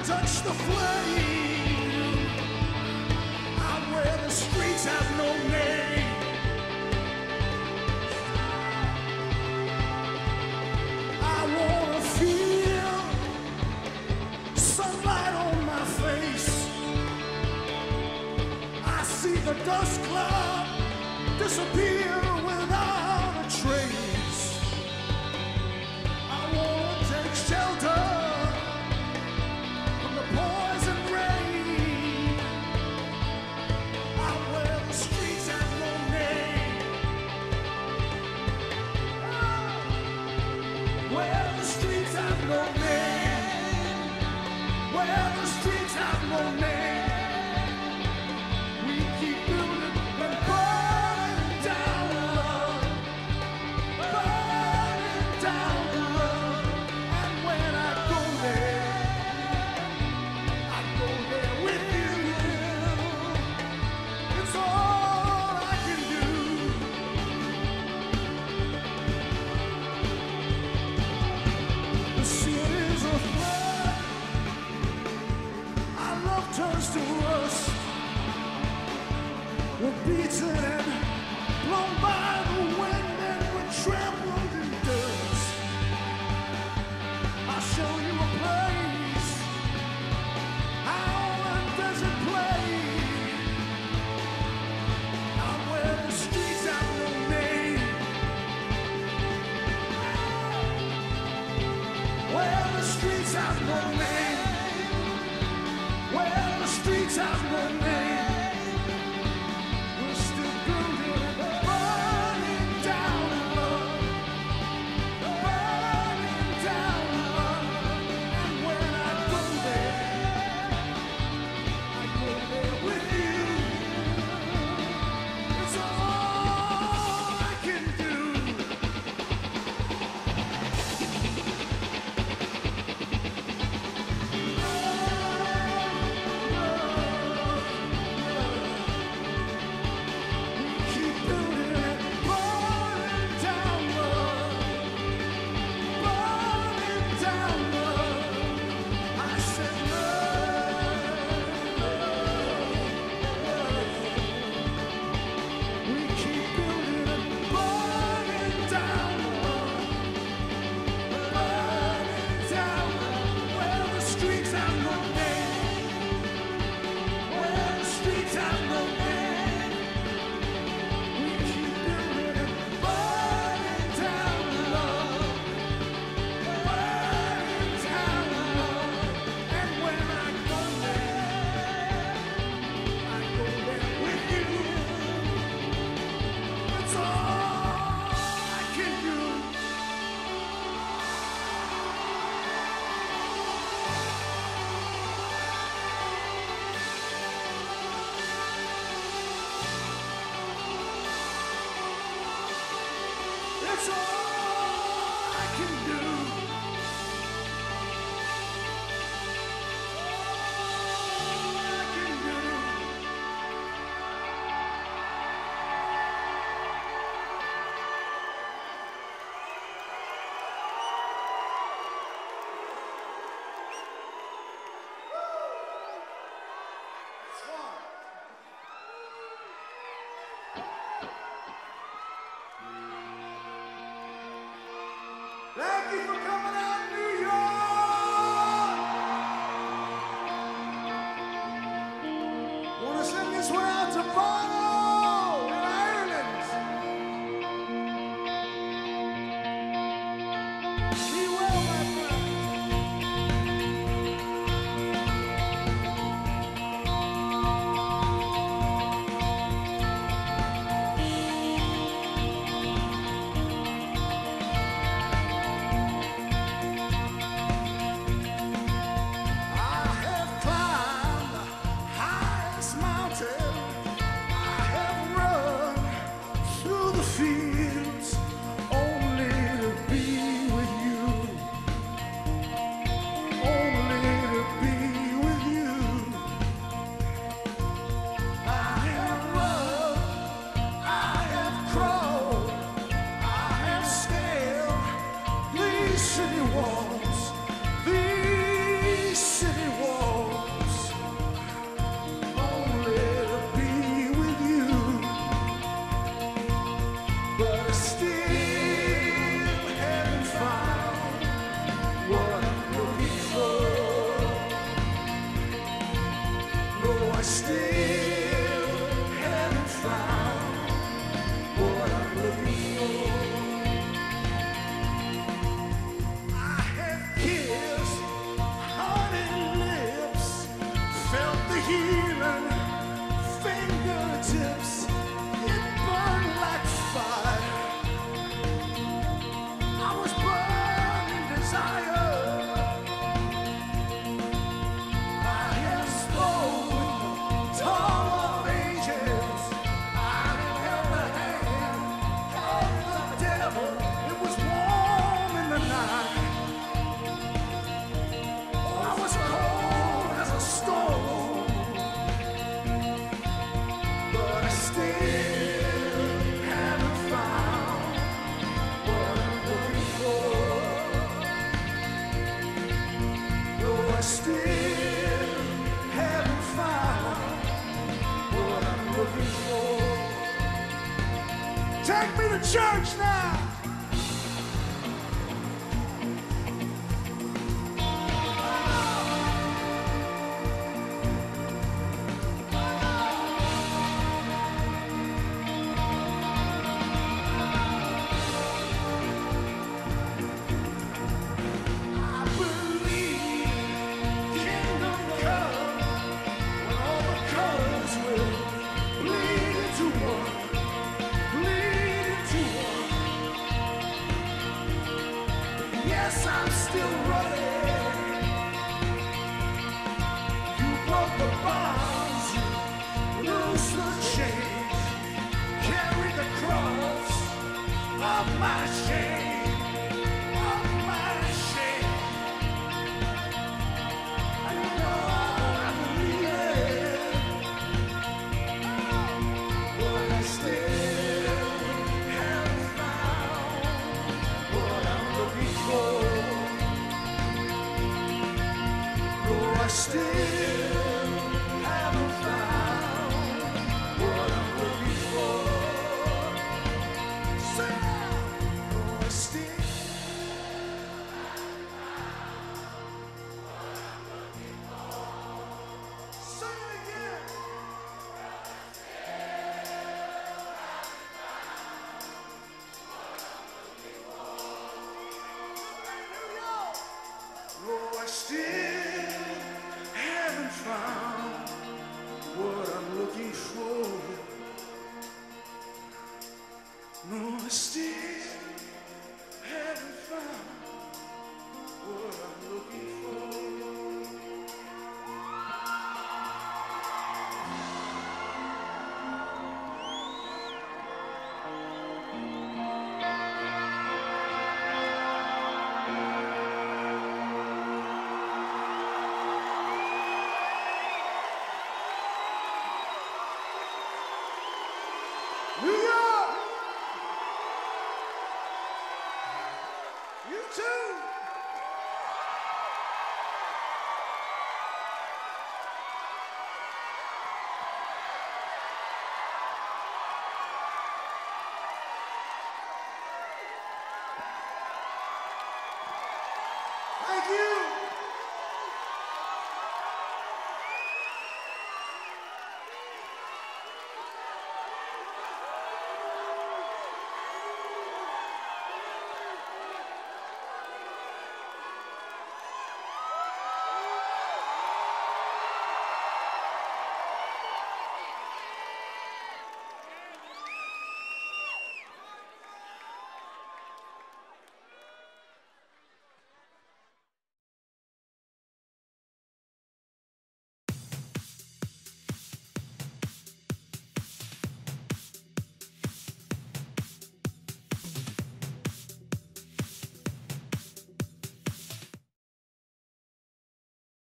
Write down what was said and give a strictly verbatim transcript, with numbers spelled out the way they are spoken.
touch the flame. I'm where the streets have no name. I wanna feel sunlight on my face. I see the dust cloud disappear without a trace. I wanna take shelter from the poison rain. Out where the streets have no name. Where the streets have no name. Where the streets have no name. We keep building and burning down love, burning down love. And when I go there, I go there with you. It's all I can do. The city's a flood. Our love turns to rust. We're beaten and blown by the wind and we're trampled in dust. I'll show you a place, how a desert place. Out where the streets have no name. Where the streets have no name. Where the streets have no name. We're still still haven't found what I'm looking for. Take me to church now. Yes, I'm still running. You broke the bonds, loose the chains, carry the cross of my shame, of my shame. I know I believe it, but I still haven't found what I'm looking for. I still